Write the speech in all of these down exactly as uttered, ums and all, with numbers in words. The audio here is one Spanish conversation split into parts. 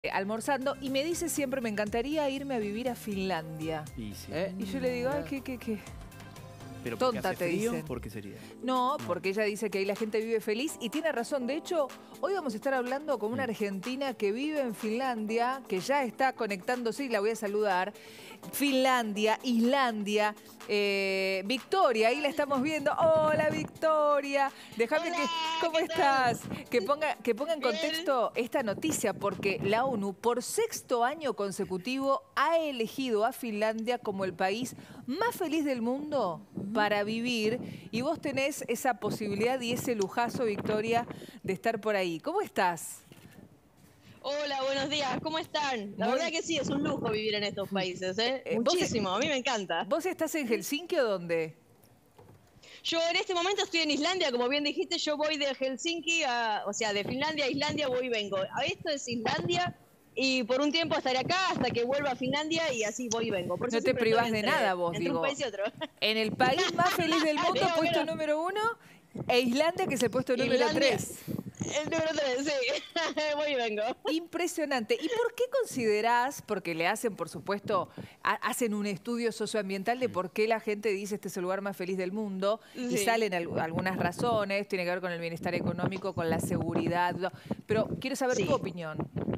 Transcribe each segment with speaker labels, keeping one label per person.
Speaker 1: almorzando y me dice siempre, me encantaría irme a vivir a Finlandia.
Speaker 2: Y, sí.
Speaker 1: ¿Eh? y yo le digo, ay, ¿qué, qué, qué?
Speaker 2: ¿Pero
Speaker 1: Tonta
Speaker 2: hace
Speaker 1: te
Speaker 2: frío?
Speaker 1: dicen.
Speaker 2: ¿Por qué sería?
Speaker 1: No,
Speaker 2: No,
Speaker 1: porque ella dice que ahí la gente vive feliz y tiene razón. De hecho, hoy vamos a estar hablando con una argentina que vive en Finlandia, que ya está conectándose y la voy a saludar. Finlandia, Islandia, eh, Victoria, ahí la estamos viendo. Hola, Victoria. Déjame
Speaker 3: Hola,
Speaker 1: que... ¿Cómo
Speaker 3: ¿qué
Speaker 1: estás?
Speaker 3: tal?
Speaker 1: Que ponga, que ponga en
Speaker 3: Bien.
Speaker 1: contexto esta noticia, porque la ONU, por sexto año consecutivo, ha elegido a Finlandia como el país más feliz del mundo para vivir. Y vos tenés esa posibilidad y ese lujazo, Victoria, de estar por ahí. ¿Cómo estás?
Speaker 3: Hola, buenos días, ¿cómo están? La
Speaker 1: Muy-
Speaker 3: verdad que sí, es un lujo vivir en estos países, ¿eh?
Speaker 1: Eh, vos-
Speaker 3: Muchísimo, a mí me encanta.
Speaker 1: ¿Vos estás en Helsinki o dónde?
Speaker 3: Yo en este momento estoy en Islandia, como bien dijiste, yo voy de Helsinki, a, o sea, de Finlandia a Islandia voy y vengo. A esto es Islandia y por un tiempo estaré acá hasta que vuelva a Finlandia y así voy y vengo. Por eso
Speaker 1: No te
Speaker 3: siempre
Speaker 1: privás
Speaker 3: estoy
Speaker 1: de
Speaker 3: entre-
Speaker 1: nada vos,
Speaker 3: entre
Speaker 1: digo.
Speaker 3: un país y otro.
Speaker 1: En el país más feliz del mundo,
Speaker 3: Digo,
Speaker 1: puesto
Speaker 3: bueno.
Speaker 1: número uno, e Islandia, que es el puesto número
Speaker 3: Islandia,
Speaker 1: tres.
Speaker 3: El número tres, sí. Voy y vengo.
Speaker 1: Impresionante. ¿Y por qué considerás, porque le hacen, por supuesto, ha- hacen un estudio socioambiental de por qué la gente dice este es el lugar más feliz del mundo, y
Speaker 3: Sí.
Speaker 1: salen al- algunas razones, tiene que ver con el bienestar económico, con la seguridad, no, pero quiero saber
Speaker 3: Sí.
Speaker 1: tu opinión.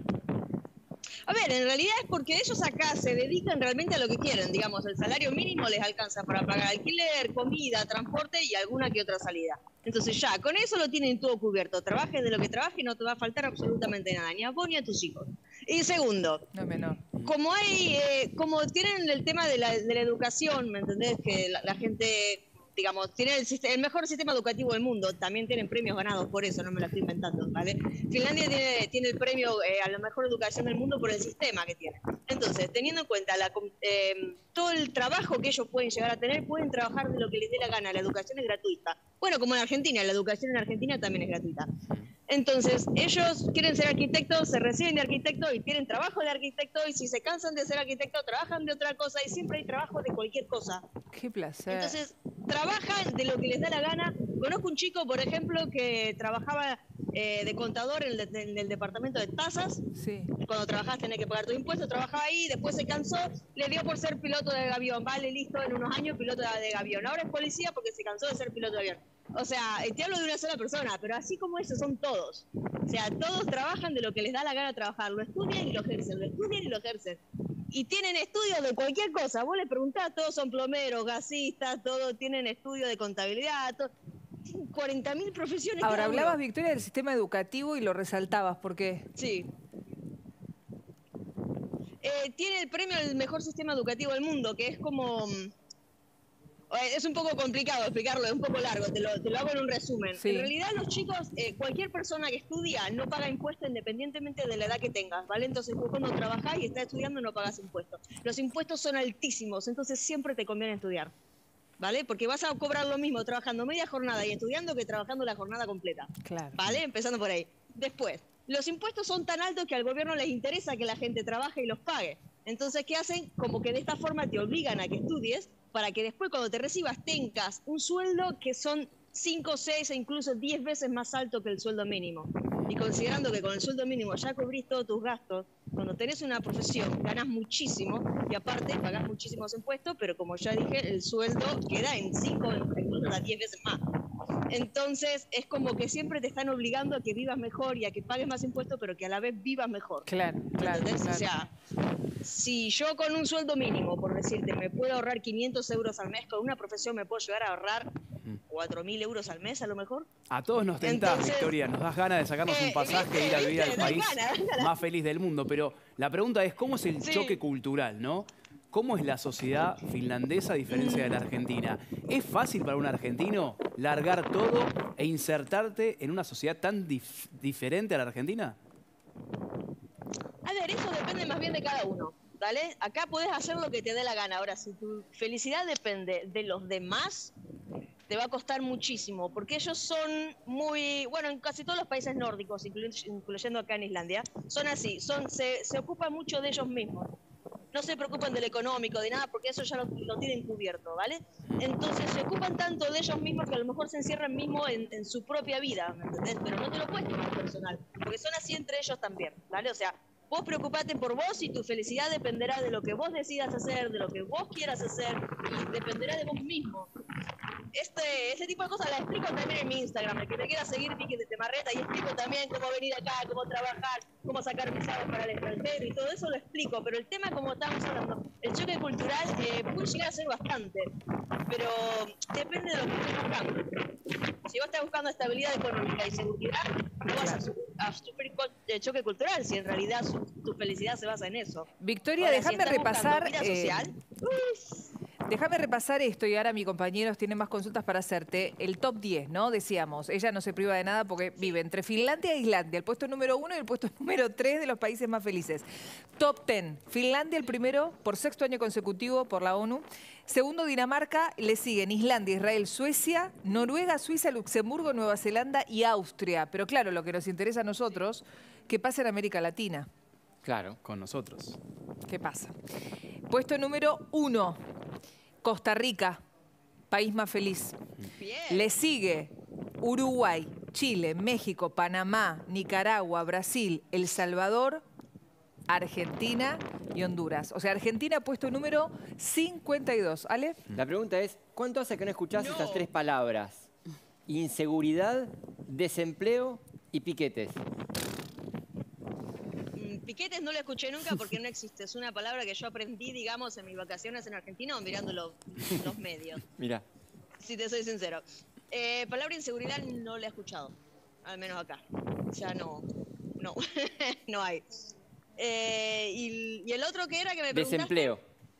Speaker 3: A ver, en realidad es porque ellos acá se dedican realmente a lo que quieren, digamos, el salario mínimo les alcanza para pagar alquiler, comida, transporte y alguna que otra salida. Entonces ya, con eso lo tienen todo cubierto. Trabajes de lo que trabajes, no te va a faltar absolutamente nada, ni a vos ni a tus hijos. Y segundo,
Speaker 1: No menor.
Speaker 3: como hay, eh, como tienen el tema de la, de la educación, ¿me entendés? Que la, la gente, digamos, tiene el, siste- el mejor sistema educativo del mundo, también tienen premios ganados por eso, no me lo estoy inventando, ¿vale? Finlandia tiene, tiene el premio eh, a la mejor educación del mundo por el sistema que tiene. Entonces, teniendo en cuenta la, com- eh, todo el trabajo que ellos pueden llegar a tener, pueden trabajar de lo que les dé la gana, la educación es gratuita. Bueno, como en Argentina, la educación en Argentina también es gratuita. Entonces, ellos quieren ser arquitectos, se reciben de arquitecto y tienen trabajo de arquitecto y si se cansan de ser arquitecto, trabajan de otra cosa y siempre hay trabajo de cualquier cosa.
Speaker 1: Qué placer.
Speaker 3: Entonces, trabajan de lo que les da la gana. Conozco un chico, por ejemplo, que trabajaba eh, de contador en el, en el departamento de tasas.
Speaker 1: Sí.
Speaker 3: Cuando trabajás tenés que pagar tu impuesto, trabajaba ahí, después se cansó, le dio por ser piloto de avión. Vale, listo, en unos años piloto de avión. Ahora es policía porque se cansó de ser piloto de avión. O sea, te hablo de una sola persona, pero así como eso son todos. O sea, todos trabajan de lo que les da la gana trabajar. Lo estudian y lo ejercen, lo estudian y lo ejercen. Y tienen estudios de cualquier cosa. Vos les preguntás, todos son plomeros, gasistas, todos tienen estudios de contabilidad, todos. Tienen cuarenta mil profesiones.
Speaker 1: Ahora,
Speaker 3: cada uno.
Speaker 1: hablabas, Victoria, del sistema educativo y lo resaltabas. ¿Por qué?
Speaker 3: Sí. Eh, tiene el premio al mejor sistema educativo del mundo, que es como... mm, eh, Es un poco complicado explicarlo, es un poco largo, te lo, te lo hago en un resumen.
Speaker 1: Sí.
Speaker 3: En realidad los chicos, eh, cualquier persona que estudia no paga impuestos independientemente de la edad que tengas, ¿vale? Entonces vos cuando trabajás y estás estudiando no pagas impuestos. Los impuestos son altísimos, entonces siempre te conviene estudiar, ¿vale? Porque vas a cobrar lo mismo trabajando media jornada y estudiando que trabajando la jornada completa.
Speaker 1: Claro.
Speaker 3: ¿Vale? Empezando por ahí. Después, los impuestos son tan altos que al gobierno les interesa que la gente trabaje y los pague. Entonces, ¿qué hacen? Como que de esta forma te obligan a que estudies para que después cuando te recibas tengas un sueldo que son cinco, seis e incluso diez veces más alto que el sueldo mínimo. Y considerando que con el sueldo mínimo ya cubrís todos tus gastos, cuando tenés una profesión ganás muchísimo y aparte pagás muchísimos impuestos, pero como ya dije, el sueldo queda en cinco, incluso hasta diez veces más. Entonces es como que siempre te están obligando a que vivas mejor y a que pagues más impuestos, pero que a la vez vivas mejor.
Speaker 1: Claro, claro,
Speaker 3: ¿Entendés?
Speaker 1: claro.
Speaker 3: O sea, si yo con un sueldo mínimo, por decirte, me puedo ahorrar quinientos euros al mes, con una profesión me puedo llegar a ahorrar cuatro mil euros al mes a lo mejor.
Speaker 2: A todos nos tentás,
Speaker 3: Entonces,
Speaker 2: Victoria. Nos das ganas de sacarnos
Speaker 3: eh,
Speaker 2: un pasaje
Speaker 3: ¿viste?
Speaker 2: e ir a vivir al
Speaker 3: ¿Viste? Dan
Speaker 2: país
Speaker 3: ganas, dan ganas.
Speaker 2: más feliz del mundo. Pero la pregunta es, ¿cómo es el
Speaker 3: Sí.
Speaker 2: choque cultural, no? ¿Cómo es la sociedad finlandesa a diferencia de la Argentina? ¿Es fácil para un argentino largar todo e insertarte en una sociedad tan dif- diferente a la Argentina?
Speaker 3: A ver, eso depende más bien de cada uno, ¿vale? Acá podés hacer lo que te dé la gana. Ahora, si tu felicidad depende de los demás, te va a costar muchísimo, porque ellos son muy, bueno, en casi todos los países nórdicos, incluy- incluyendo acá en Islandia, son así, son, se, se ocupan mucho de ellos mismos. No se preocupan del económico, de nada, porque eso ya lo, lo tienen cubierto, ¿vale? Entonces se ocupan tanto de ellos mismos que a lo mejor se encierran mismo en, en su propia vida, ¿me entendés? Pero no te lo puedes tomar personal, porque son así entre ellos también, ¿vale? O sea, Vos preocupate por vos y tu felicidad dependerá de lo que vos decidas hacer, de lo que vos quieras hacer, y dependerá de vos mismo. Este, este tipo de cosas las explico también en mi Instagram. El que me quiera seguir, Vicky de Temarreta, y explico también cómo venir acá, cómo trabajar, cómo sacar visados para el extranjero y todo eso lo explico. Pero el tema, como estamos hablando, el choque cultural eh, puede llegar a ser bastante, pero depende de lo que estés buscando. Si vos estás buscando estabilidad económica y seguridad, no vas a, su a sufrir el choque cultural, si en realidad su, tu felicidad se basa en eso.
Speaker 1: Victoria,
Speaker 3: Ahora,
Speaker 1: déjame
Speaker 3: si
Speaker 1: repasar...
Speaker 3: Vida
Speaker 1: Eh,
Speaker 3: social, uy,
Speaker 1: Déjame repasar esto y ahora mis compañeros tienen más consultas para hacerte. El top diez, ¿no? Decíamos, ella no se priva de nada porque vive entre Finlandia e Islandia, el puesto número uno y el puesto número tres de los países más felices. Top diez, Finlandia el primero por sexto año consecutivo por la ONU. Segundo, Dinamarca, le siguen Islandia, Israel, Suecia, Noruega, Suiza, Luxemburgo, Nueva Zelanda y Austria. Pero claro, lo que nos interesa a nosotros, ¿qué pasa en América Latina?
Speaker 2: Claro, con nosotros.
Speaker 1: ¿Qué pasa? Puesto número uno. Costa Rica, país más feliz.
Speaker 3: bien.
Speaker 1: Le sigue Uruguay, Chile, México, Panamá, Nicaragua, Brasil, El Salvador, Argentina y Honduras. O sea, Argentina puesto número cincuenta y dos. ¿Ale?
Speaker 4: La pregunta es, ¿cuánto hace que no escuchás
Speaker 3: No.
Speaker 4: estas tres palabras? Inseguridad, desempleo y piquetes.
Speaker 3: Piquetes no lo escuché nunca porque no existe. Es una palabra que yo aprendí, digamos, en mis vacaciones en Argentina o mirando lo, los medios.
Speaker 4: Mira.
Speaker 3: Si te soy sincero. Eh, palabra inseguridad no la he escuchado. Al menos acá. Ya no. No. No hay. Eh, y, y el otro que era que me preguntaste.
Speaker 4: Desempleo.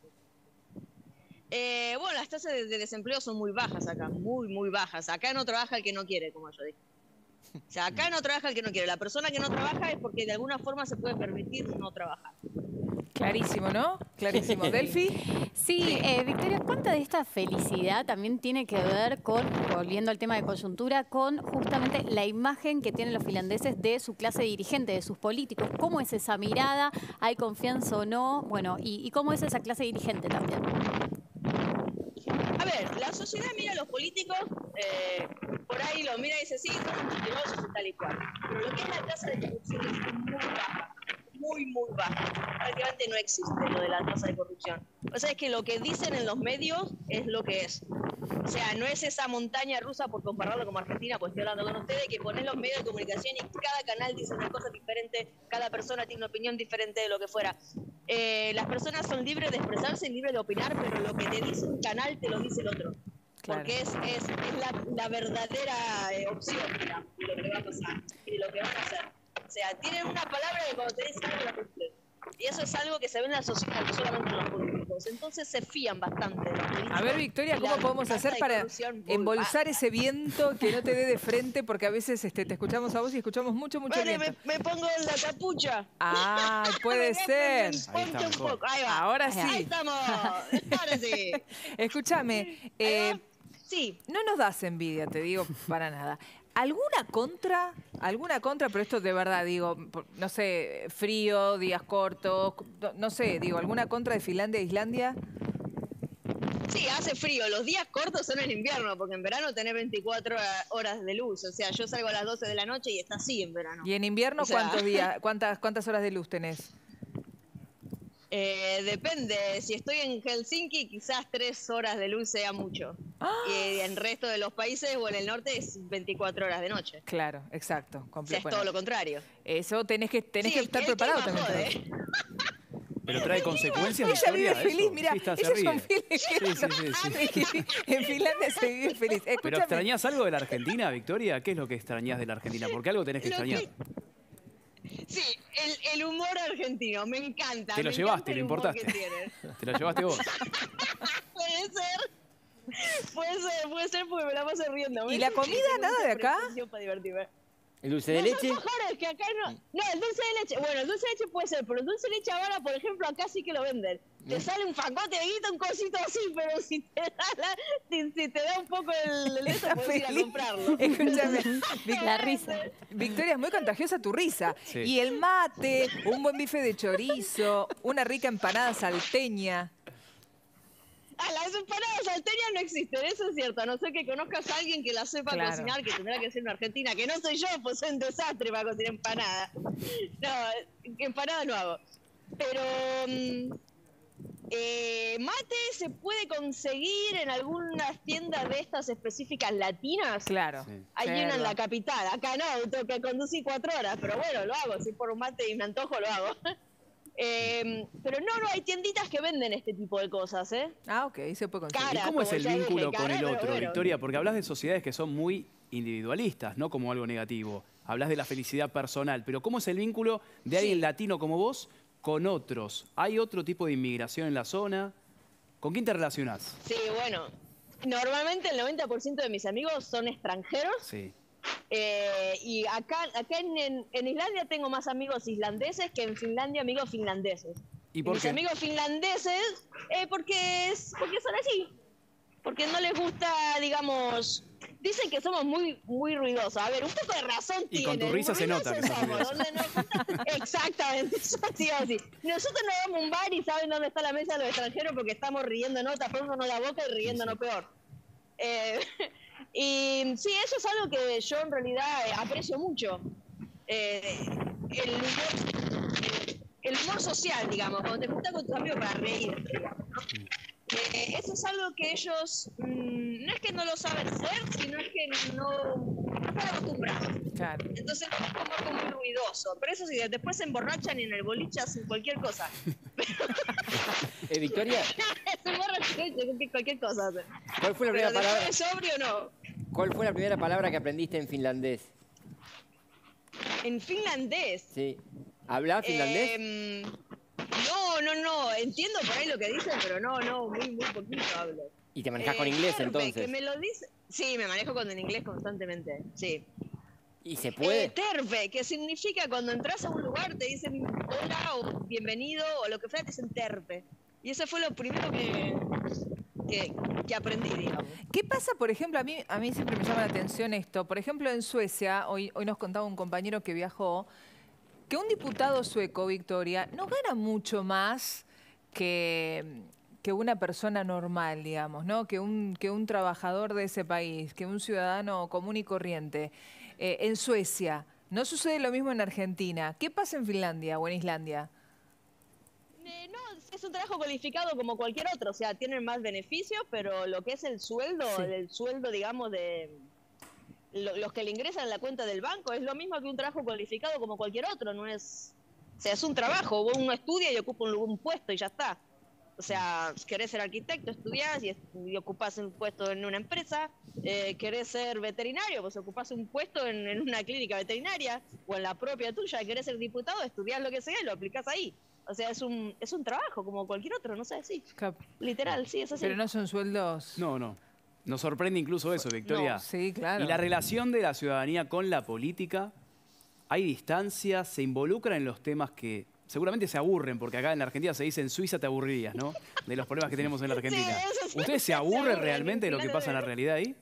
Speaker 3: Eh, bueno, las tasas de, de desempleo son muy bajas acá. Muy, muy bajas. Acá no trabaja el que no quiere, como yo dije. O sea, acá no trabaja el que no quiere. La persona que no trabaja es porque de alguna forma se puede permitir no trabajar.
Speaker 1: Clarísimo, ¿no? Clarísimo. ¿Delphi?
Speaker 5: Sí, eh, Victoria, ¿cuánta de esta felicidad también tiene que ver con, volviendo al tema de coyuntura, con justamente la imagen que tienen los finlandeses de su clase dirigente, de sus políticos? ¿Cómo es esa mirada? ¿Hay confianza o no? Bueno, ¿y, y cómo es esa clase dirigente también?
Speaker 3: A ver, la sociedad mira a los políticos, eh, por ahí lo mira y dice, sí, son mentirosos y tal y cual. Pero lo que es la tasa de corrupción es muy baja, muy, muy baja. Prácticamente no existe lo de la tasa de corrupción. O sea, es que lo que dicen en los medios es lo que es. O sea, no es esa montaña rusa, por compararlo como Argentina, pues estoy hablando con ustedes, que ponen los medios de comunicación y cada canal dice una cosa diferente, cada persona tiene una opinión diferente de lo que fuera. Eh, las personas son libres de expresarse y libres de opinar, pero lo que te dice un canal te lo dice el otro.
Speaker 1: Claro.
Speaker 3: Porque es, es, es la, la verdadera eh, opción, digamos, de lo que va a pasar y de lo que van a hacer. O sea, tienen una palabra que cuando te dicen algo la cumplen. Y eso es algo que se ve en la sociedad, no solamente en los políticos. Entonces se fían bastante de los políticos.
Speaker 1: A ver, Victoria, ¿cómo podemos hacer para embolsar ese viento que no te dé de frente? Porque a veces este, te escuchamos a vos y escuchamos mucho, mucho
Speaker 3: Vale,
Speaker 1: viento.
Speaker 3: me, me pongo la capucha.
Speaker 1: Ah, puede ser.
Speaker 3: Ahí está, un poco. Ahí va.
Speaker 1: Ahora sí.
Speaker 3: Ahí estamos. Ahora sí.
Speaker 1: Escúchame, eh,
Speaker 3: sí.
Speaker 1: no nos das envidia, te digo, para nada. ¿Alguna contra? ¿Alguna contra? Pero esto de verdad, digo, no sé, frío, días cortos, no, no sé, digo, ¿alguna contra de Finlandia e Islandia?
Speaker 3: Sí, hace frío. Los días cortos son en invierno, porque en verano tenés veinticuatro horas de luz. O sea, yo salgo a las doce de la noche y está así en verano.
Speaker 1: ¿Y en invierno
Speaker 3: o sea...
Speaker 1: cuántos días, cuántas, cuántas horas de luz tenés?
Speaker 3: Eh, depende, si estoy en Helsinki quizás tres horas de luz sea mucho. ¡Ah! Y en el resto de los países o en el norte es veinticuatro horas de noche.
Speaker 1: Claro, exacto.
Speaker 3: O sea, es todo lo contrario.
Speaker 1: Eso tenés que, tenés
Speaker 3: sí,
Speaker 1: que estar
Speaker 3: el
Speaker 1: preparado
Speaker 3: clima
Speaker 1: también.
Speaker 3: jode.
Speaker 2: Pero trae consecuencias,
Speaker 1: Ella vive
Speaker 2: Victoria,
Speaker 1: feliz,
Speaker 2: eso.
Speaker 1: mira,
Speaker 2: Sí, está, se
Speaker 1: ellos
Speaker 2: ríe.
Speaker 1: son felices.
Speaker 2: Sí, sí, sí, sí.
Speaker 1: En Finlandia se vive feliz. Escúchame.
Speaker 2: ¿Pero extrañás algo de la Argentina, Victoria? ¿Qué es lo que extrañás de la Argentina? Porque algo tenés que
Speaker 3: Lo
Speaker 2: extrañar.
Speaker 3: que- Sí, el, el humor argentino, me encanta.
Speaker 2: Te lo
Speaker 3: me
Speaker 2: llevaste,
Speaker 3: encanta el
Speaker 2: lo
Speaker 3: humor
Speaker 2: importaste.
Speaker 3: que tienen.
Speaker 2: Te lo llevaste vos.
Speaker 3: Puede ser. Puede ser, puede ser porque me la paso riendo.
Speaker 1: ¿Y la comida, nada de acá?
Speaker 3: Para divertirme.
Speaker 4: ¿El dulce de
Speaker 3: Los
Speaker 4: leche?
Speaker 3: alfajores, que acá no. No, el dulce de leche. Bueno, el dulce de leche puede ser, pero el dulce de leche ahora, por ejemplo, acá sí que lo venden. Te sale un facote de guita, un cosito así, pero si te da, la, si, si te da un poco el, el eso,
Speaker 1: Está
Speaker 3: puedes ir a
Speaker 1: feliz.
Speaker 3: comprarlo.
Speaker 1: Escúchame, Vic-
Speaker 5: La risa.
Speaker 1: Victoria, es muy contagiosa tu risa.
Speaker 2: Sí.
Speaker 1: Y el mate, un buen bife de chorizo, una rica empanada salteña.
Speaker 3: Ah, las empanadas salteñas no existen, eso es cierto. A no ser que conozcas a alguien que la sepa
Speaker 1: Claro.
Speaker 3: cocinar, que tendrá que ser una argentina, que no soy yo, pues soy un desastre para cocinar empanadas. No, empanadas no hago. Pero mm, eh, mate se puede conseguir en algunas tiendas de estas específicas latinas.
Speaker 1: Claro.
Speaker 2: Sí.
Speaker 3: Hay
Speaker 1: Sí,
Speaker 3: una en
Speaker 1: verdad.
Speaker 3: la capital, acá no, tengo que conducir cuatro horas, pero bueno, lo hago, si por un mate y me antojo, lo hago. Eh, pero no, no, hay tienditas que venden este tipo de cosas, ¿eh?
Speaker 1: Ah, ok, se puede conseguir.
Speaker 2: ¿Y
Speaker 3: Cara,
Speaker 2: cómo es
Speaker 3: como
Speaker 2: el
Speaker 3: ya dije,
Speaker 2: vínculo con
Speaker 3: cara,
Speaker 2: el
Speaker 3: pero
Speaker 2: otro,
Speaker 3: bueno.
Speaker 2: Victoria? Porque hablas de sociedades que son muy individualistas, no como algo negativo. Hablas de la felicidad personal, pero ¿cómo es el vínculo de alguien
Speaker 3: Sí.
Speaker 2: latino como vos con otros? ¿Hay otro tipo de inmigración en la zona? ¿Con quién te relacionás?
Speaker 3: Sí, bueno, normalmente el noventa por ciento de mis amigos son extranjeros.
Speaker 2: Sí.
Speaker 3: Eh, y acá, acá en, en, en Islandia tengo más amigos islandeses que en Finlandia amigos finlandeses.
Speaker 2: ¿Y por
Speaker 3: mis
Speaker 2: qué?
Speaker 3: amigos finlandeses, eh, porque, es, porque son así. Porque no les gusta, digamos... Dicen que somos muy muy ruidosos. A ver, un poco de razón
Speaker 2: Y con
Speaker 3: tienen.
Speaker 2: tu risa se
Speaker 3: Ruidosos
Speaker 2: nota que sos
Speaker 3: somos,
Speaker 2: ruidoso.
Speaker 3: donde nos- Exactamente, eso te iba a decir. Nosotros nos vamos a un bar y saben dónde está la mesa de los extranjeros porque estamos riéndonos, tapándonos la boca y riéndonos
Speaker 2: Sí.
Speaker 3: peor. Eh, y sí, eso es algo que yo en realidad eh, aprecio mucho. Eh, el, humor, el humor social, digamos, cuando te juntas con tus amigos para reír, digamos, ¿no? Eh, eso es algo que ellos mmm, no es que no lo saben hacer, sino es que no, no están acostumbrados.
Speaker 1: Claro.
Speaker 3: Entonces es como algo muy ruidoso. Pero eso sí, después se emborrachan y en el boliche hacen cualquier cosa.
Speaker 4: Eh, Victoria,
Speaker 3: Se emborrachan y cualquier cosa hacen.
Speaker 4: ¿cuál fue la
Speaker 3: Pero
Speaker 4: primera palabra?
Speaker 3: después de sobrio no.
Speaker 4: ¿Cuál fue la primera palabra que aprendiste en finlandés?
Speaker 3: En finlandés.
Speaker 4: Sí. ¿Hablás finlandés?
Speaker 3: Em, no, no, no. Entiendo por ahí lo que dicen, pero no, no, muy, muy poquito hablo.
Speaker 4: ¿Y te manejás
Speaker 3: Eh,
Speaker 4: con inglés
Speaker 3: terve,
Speaker 4: entonces?
Speaker 3: Que me lo dice... Sí, me manejo con el inglés constantemente, sí.
Speaker 4: ¿Y se puede?
Speaker 3: Eh, terve, que significa cuando entras a un lugar te dicen hola o bienvenido o lo que fuera, te dicen terve. Y eso fue lo primero que, que, que aprendí, digamos.
Speaker 1: ¿Qué pasa, por ejemplo, a mí, a mí siempre me llama la atención esto? Por ejemplo, en Suecia, hoy, hoy nos contaba un compañero que viajó, que un diputado sueco, Victoria, no gana mucho más que, que una persona normal, digamos, ¿no? Que un, que un trabajador de ese país, que un ciudadano común y corriente. Eh, en Suecia, no sucede lo mismo en Argentina. ¿Qué pasa en Finlandia o en Islandia?
Speaker 3: Eh, no, es un trabajo cualificado como cualquier otro, o sea, tienen más beneficios, pero lo que es el sueldo,
Speaker 1: Sí.
Speaker 3: el sueldo, digamos, de lo- los que le ingresan a la cuenta del banco, es lo mismo que un trabajo cualificado como cualquier otro, no es... O sea, es un trabajo, uno estudia y ocupa un, un puesto y ya está. O sea, querés ser arquitecto, estudiás y, y ocupás un puesto en una empresa. Eh, querés ser veterinario, pues ocupás un puesto en, en una clínica veterinaria o en la propia tuya. Querés ser diputado, estudiás lo que sea y lo aplicás ahí. O sea, es un, es un trabajo como cualquier otro, no sé, sí.
Speaker 1: Cap-
Speaker 3: Literal, sí, es así.
Speaker 1: Pero no son sueldos...
Speaker 2: No, no. Nos sorprende incluso eso, Victoria.
Speaker 3: No,
Speaker 1: Sí, claro.
Speaker 2: Y la relación de la ciudadanía con la política, hay distancias, se involucran en los temas que seguramente se aburren, porque acá en la Argentina se dice en Suiza te aburrirías, ¿no? De los problemas que tenemos en la Argentina.
Speaker 3: eso sí,
Speaker 2: ¿Ustedes se
Speaker 3: se
Speaker 2: aburren
Speaker 3: aburren,
Speaker 2: realmente de lo que
Speaker 3: claro.
Speaker 2: pasa en la realidad ahí?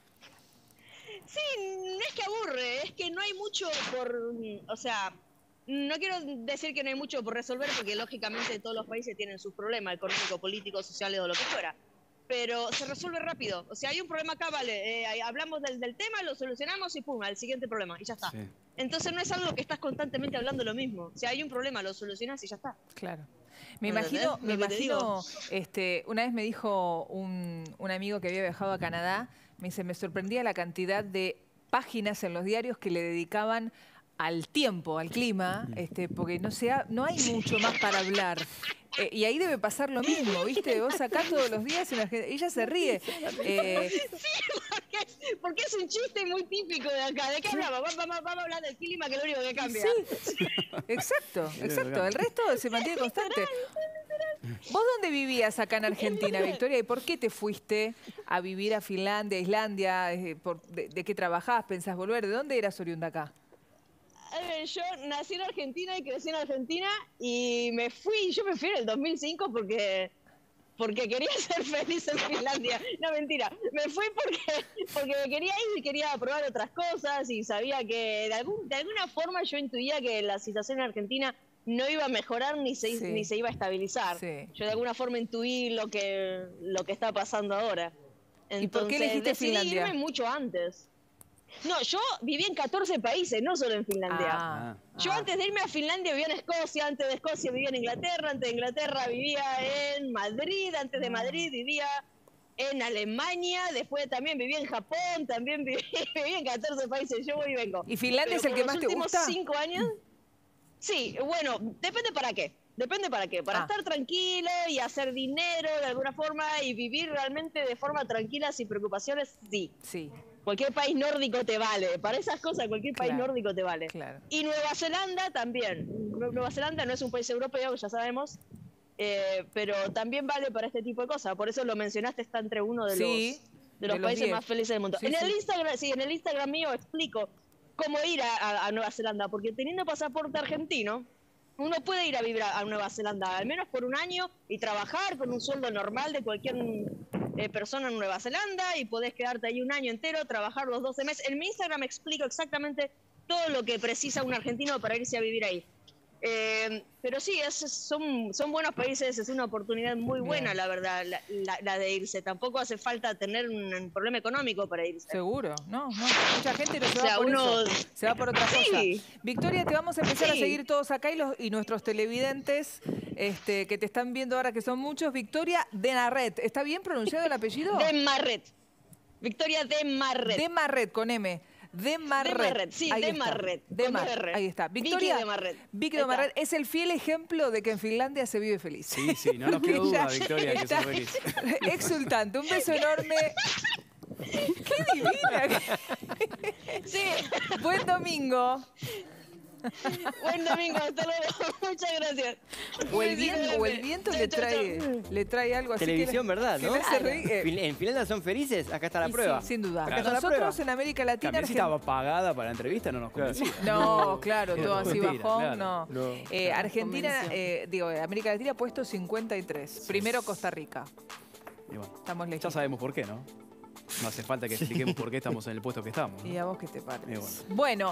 Speaker 3: Sí, no es que aburre, es que no hay mucho por... O sea, no quiero decir que no hay mucho por resolver, porque lógicamente todos los países tienen sus problemas económicos, políticos, sociales o lo que fuera. Pero se resuelve rápido. O sea, hay un problema acá, vale, eh, hablamos del, del tema, lo solucionamos y pum, al siguiente problema, y ya está.
Speaker 2: Sí.
Speaker 3: Entonces no es algo que estás constantemente hablando lo mismo. O sea, hay un problema, lo solucionas y ya está.
Speaker 1: Claro. Me
Speaker 3: ¿Entendés
Speaker 1: imagino, me
Speaker 3: lo que te digo?
Speaker 1: imagino, este, una vez me dijo un, un amigo que había viajado a Canadá, me dice, me sorprendía la cantidad de páginas en los diarios que le dedicaban al tiempo, al clima, este, porque no sea, no hay mucho más para hablar. Eh, y ahí debe pasar lo mismo, ¿viste? Vos acá todos los días y la gente- ella se ríe. Eh,
Speaker 3: Porque es, porque es un chiste muy típico de acá. ¿De qué hablamos? Vamos, vamos, vamos a hablar del clima, que es lo único que cambia.
Speaker 1: sí, exacto, exacto. El resto se mantiene constante. ¿Vos dónde vivías acá en Argentina, Victoria? ¿Y por qué te fuiste a vivir a Finlandia, Islandia? Eh, por- de, de qué trabajás? ¿Pensás volver? ¿De dónde eras oriunda acá?
Speaker 3: A ver, yo nací en Argentina y crecí en Argentina y me fui, yo me fui en el dos mil cinco porque porque quería ser feliz en Finlandia. No, mentira. Me fui porque porque me quería ir y quería probar otras cosas y sabía que de, algún, de alguna forma yo intuía que la situación en Argentina no iba a mejorar ni se,
Speaker 1: Sí.
Speaker 3: ni se iba a estabilizar.
Speaker 1: Sí.
Speaker 3: Yo de alguna forma intuí lo que, lo que está pasando ahora. Entonces,
Speaker 1: ¿Y por qué elegiste
Speaker 3: decidí
Speaker 1: Finlandia?
Speaker 3: irme mucho antes. No, yo viví en catorce países, no solo en Finlandia.
Speaker 1: Ah,
Speaker 3: Yo
Speaker 1: ah.
Speaker 3: antes de irme a Finlandia vivía en Escocia, antes de Escocia vivía en Inglaterra, antes de Inglaterra vivía en Madrid, antes de Madrid vivía en Alemania, después también viví en Japón, también viví, viví en catorce países, yo voy y vengo.
Speaker 1: ¿Y Finlandia
Speaker 3: Pero
Speaker 1: es el
Speaker 3: por
Speaker 1: que
Speaker 3: los
Speaker 1: más te
Speaker 3: últimos
Speaker 1: gusta?
Speaker 3: cinco años, sí, bueno, depende para qué. Depende para qué. Para
Speaker 1: Ah.
Speaker 3: estar tranquilo y hacer dinero de alguna forma y vivir realmente de forma tranquila sin preocupaciones, sí.
Speaker 1: Sí,
Speaker 3: Cualquier país nórdico te vale. Para esas cosas, cualquier país
Speaker 1: Claro,
Speaker 3: nórdico te vale.
Speaker 1: claro.
Speaker 3: Y Nueva Zelanda también. Nue- Nueva Zelanda no es un país europeo, ya sabemos, eh, pero también vale para este tipo de cosas. Por eso lo mencionaste, está entre uno de
Speaker 1: Sí,
Speaker 3: los, de los
Speaker 1: de los
Speaker 3: países
Speaker 1: diez.
Speaker 3: más felices del mundo.
Speaker 1: Sí,
Speaker 3: en el
Speaker 1: sí.
Speaker 3: Instagram, sí, en el Instagram mío explico cómo ir a, a- a Nueva Zelanda, porque teniendo pasaporte argentino, uno puede ir a vivir a, a Nueva Zelanda, al menos por un año, y trabajar con un sueldo normal de cualquier eh, persona en Nueva Zelanda, y podés quedarte ahí un año entero, trabajar los doce meses. En mi Instagram explico exactamente todo lo que precisa un argentino para irse a vivir ahí. Eh, pero sí, es, son, son buenos países, es una oportunidad muy buena,
Speaker 1: Bien.
Speaker 3: la verdad, la, la- la de irse. Tampoco hace falta tener un, un problema económico para irse.
Speaker 1: seguro. No, no. Mucha gente no se
Speaker 3: O
Speaker 1: va
Speaker 3: sea,
Speaker 1: por
Speaker 3: uno-
Speaker 1: eso. Se va por otra
Speaker 3: Sí.
Speaker 1: cosa. Victoria, te vamos a empezar a
Speaker 3: Sí.
Speaker 1: seguir todos acá y, los, y nuestros televidentes este, que te están viendo ahora, que son muchos. Victoria Denarret. ¿Está bien pronunciado el apellido?
Speaker 3: De Marret. Victoria de Marret.
Speaker 1: De Marret, con M. De Marret.
Speaker 3: Marret, sí,
Speaker 1: Ahí
Speaker 3: de
Speaker 1: está.
Speaker 3: Marret,
Speaker 1: De
Speaker 3: con
Speaker 1: Marret.
Speaker 3: R.
Speaker 1: Ahí está.
Speaker 3: Vicky
Speaker 1: Victoria
Speaker 3: de Marret.
Speaker 1: Vicky
Speaker 3: Ahí
Speaker 1: de Marret
Speaker 3: está.
Speaker 1: es el fiel ejemplo de que en Finlandia se vive feliz.
Speaker 2: Sí, sí, no nos quedó duda,
Speaker 1: Ella
Speaker 2: Victoria, que
Speaker 1: está
Speaker 2: sos feliz.
Speaker 1: exultante. Un beso enorme. ¡Qué divina!
Speaker 3: Sí.
Speaker 1: Buen domingo.
Speaker 3: Buen domingo, hasta luego. Muchas gracias.
Speaker 1: O el,
Speaker 3: Un besito
Speaker 1: viento, o
Speaker 3: grande.
Speaker 1: el viento
Speaker 3: Chau,
Speaker 1: le
Speaker 3: chau,
Speaker 1: trae,
Speaker 3: chau.
Speaker 1: le trae algo así. que
Speaker 4: Televisión,
Speaker 1: le-
Speaker 4: ¿verdad?
Speaker 1: que
Speaker 4: ¿no?
Speaker 1: le hace reír. Eh,
Speaker 4: Fil- ¿En Finlandia son felices? Acá está la
Speaker 1: y
Speaker 4: prueba.
Speaker 1: sí, sin duda.
Speaker 4: Acá está la prueba.
Speaker 1: Nosotros en América Latina...
Speaker 2: También si
Speaker 1: Argen-
Speaker 2: estaba pagada para la entrevista, no nos convencía.
Speaker 1: No, claro,
Speaker 2: Era
Speaker 1: todo así
Speaker 2: mentira,
Speaker 1: bajón,
Speaker 2: claro.
Speaker 1: no.
Speaker 4: No,
Speaker 1: Eh, Argentina,
Speaker 5: convenció.
Speaker 1: eh, digo, América Latina puesto cincuenta y tres. Primero Costa Rica.
Speaker 2: Y bueno,
Speaker 1: Estamos
Speaker 2: ya
Speaker 1: lejos.
Speaker 2: sabemos por qué, ¿no? No hace falta que expliquemos por qué estamos en el puesto que estamos, ¿no?
Speaker 1: ¿Y a vos qué te parece?
Speaker 2: Y bueno.
Speaker 1: Bueno,